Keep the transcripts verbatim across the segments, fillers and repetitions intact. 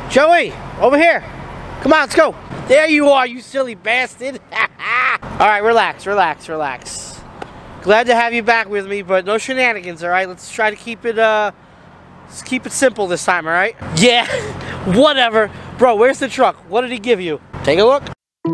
Joey, over here. Come on, let's go. There you are, you silly bastard. Alright, relax, relax, relax. Glad to have you back with me, but no shenanigans, alright? Let's try to keep it, uh, let's keep it simple this time, alright? Yeah, whatever. Bro, where's the truck? What did he give you? Take a look.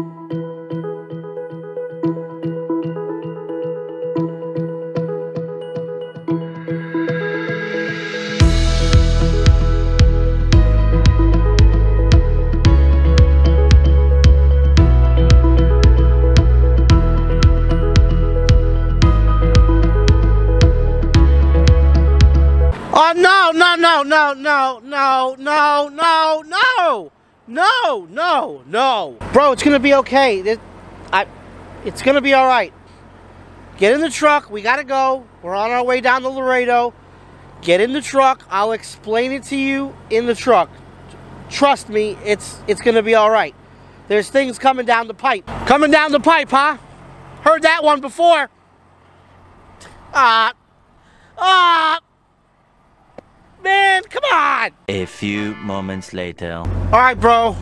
Oh, no, no, no, no, no, no, no, no, no, no, no, no. Bro, it's going to be okay. It, I, it's going to be all right. Get in the truck. We got to go. We're on our way down to Laredo. Get in the truck. I'll explain it to you in the truck. Trust me, it's, it's going to be all right. There's things coming down the pipe. Coming down the pipe, huh? Heard that one before. Ah. Ah. Man, come on! A few moments later. Alright, bro.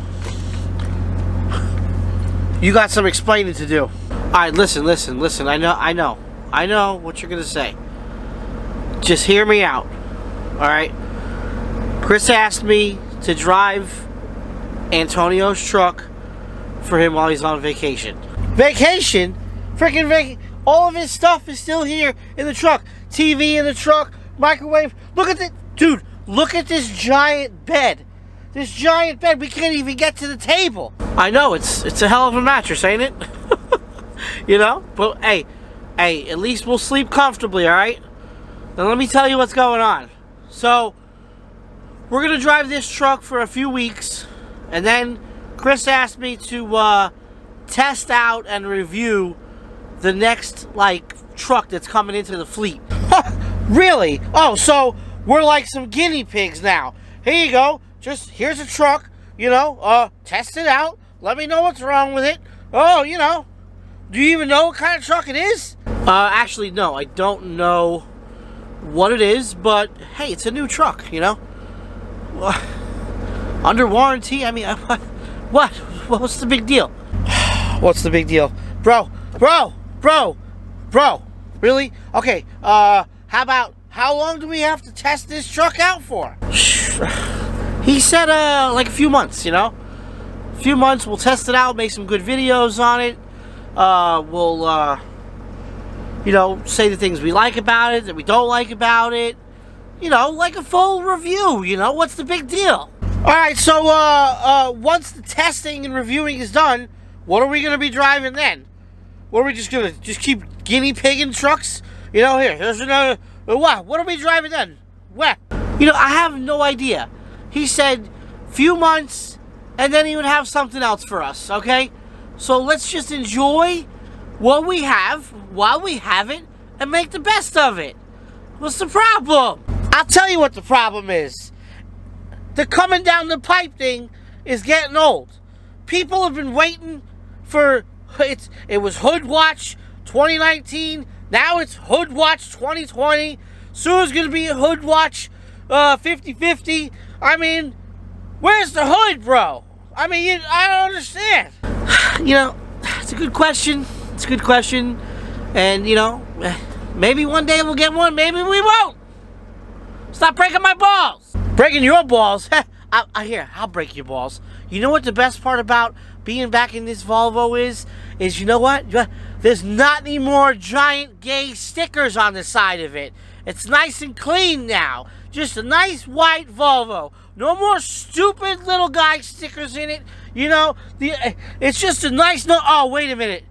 You got some explaining to do. Alright, listen, listen, listen. I know, I know. I know what you're gonna say. Just hear me out. Alright? Chris asked me to drive Antonio's truck for him while he's on vacation. Vacation? Freaking vac- all of his stuff is still here in the truck. T V in the truck, microwave. Look at the... Dude, look at this giant bed. This giant bed, we can't even get to the table. I know, it's it's a hell of a mattress, ain't it? You know? But hey, hey, at least we'll sleep comfortably, alright? Now let me tell you what's going on. So, we're gonna drive this truck for a few weeks, and then Chris asked me to uh, test out and review the next, like, truck that's coming into the fleet. Really? Oh, so... we're like some guinea pigs now. Here you go. Just, here's a truck. You know, uh, test it out. Let me know what's wrong with it. Oh, you know. Do you even know what kind of truck it is? Uh, actually, no. I don't know what it is. But, hey, it's a new truck, you know. Under warranty? I mean, what? What? What's the big deal? What's the big deal? Bro, bro, bro, bro. Really? Okay, uh, how about... how long do we have to test this truck out for? He said, uh, like a few months, you know? A few months, we'll test it out, make some good videos on it. Uh, we'll, uh, you know, say the things we like about it, that we don't like about it. You know, like a full review, you know? What's the big deal? Alright, so, uh, uh, once the testing and reviewing is done, what are we gonna be driving then? What are we just gonna, just keep guinea pigging trucks? You know, here, here's another... What? What are we driving then? What? You know, I have no idea. He said few months, and then he would have something else for us, okay? So let's just enjoy what we have while we have it and make the best of it. What's the problem? I'll tell you what the problem is. The coming down the pipe thing is getting old. People have been waiting for... It's, it was Hood Watch twenty nineteen... Now it's Hood Watch twenty twenty. Soon it's going to be a Hood Watch uh, fifty fifty. I mean, where's the hood, bro? I mean, you, I don't understand. You know, it's a good question. It's a good question. And, you know, maybe one day we'll get one. Maybe we won't. Stop breaking my balls. Breaking your balls? I, I hear, I'll break your balls. You know what the best part about being back in this Volvo is? Is you know what? There's not any more giant gay stickers on the side of it. It's nice and clean now. Just a nice white Volvo. No more stupid little guy stickers in it. You know, the it's just a nice no. Oh, wait a minute.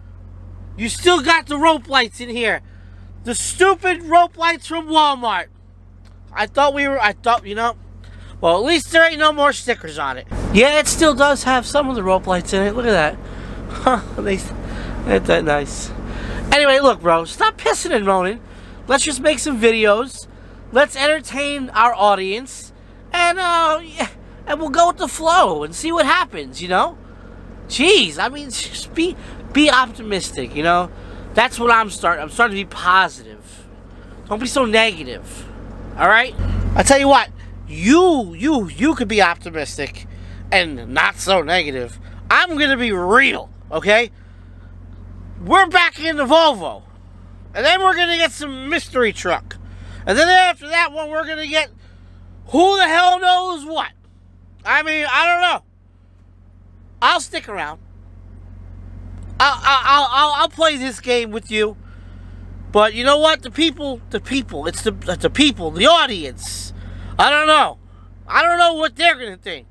You still got the rope lights in here. The stupid rope lights from Walmart. I thought we were, I thought, you know, well, at least there ain't no more stickers on it. Yeah, it still does have some of the rope lights in it. Look at that. Huh, they, ain't that nice. Anyway, look, bro, stop pissing and moaning. Let's just make some videos. Let's entertain our audience. And, uh, yeah, and we'll go with the flow and see what happens, you know? Jeez, I mean, just be, be optimistic, you know? That's what I'm starting. I'm starting to be positive. Don't be so negative. All right? I tell you what, you, you, you could be optimistic and not so negative. I'm gonna be real, okay? We're back in the Volvo. And then we're gonna get some mystery truck. And then after that one, we're gonna get who the hell knows what. I mean, I don't know. I'll stick around. I'll, I'll, I'll, I'll play this game with you. But you know what? The people, the people, it's the, it's the people, the audience. I don't know. I don't know what they're gonna think.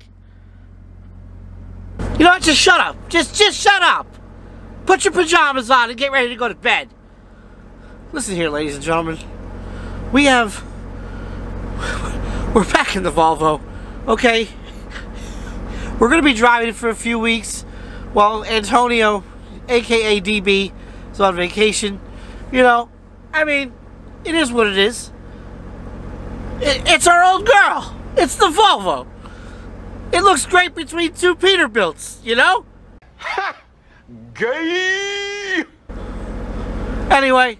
You know what? Just shut up. Just, just shut up. Put your pajamas on and get ready to go to bed. Listen here, ladies and gentlemen. We have... We're back in the Volvo. Okay? We're going to be driving for a few weeks while Antonio, a k a. D B, is on vacation. You know, I mean, it is what it is. It, it's our old girl. It's the Volvo. It looks great between two Peterbilts, you know? Ha! Gay! Anyway,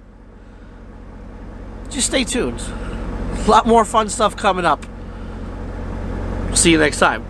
just stay tuned. A lot more fun stuff coming up. See you next time.